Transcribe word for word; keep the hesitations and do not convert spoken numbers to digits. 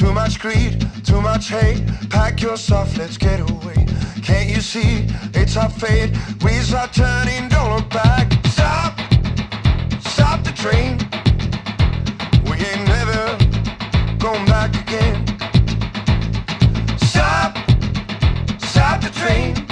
Too much greed, too much hate. Pack your stuff, let's get away. Can't you see, it's our fate. Wheels are turning, don't look back. Stop, stop the train. We ain't never going back again. Stop, stop the train.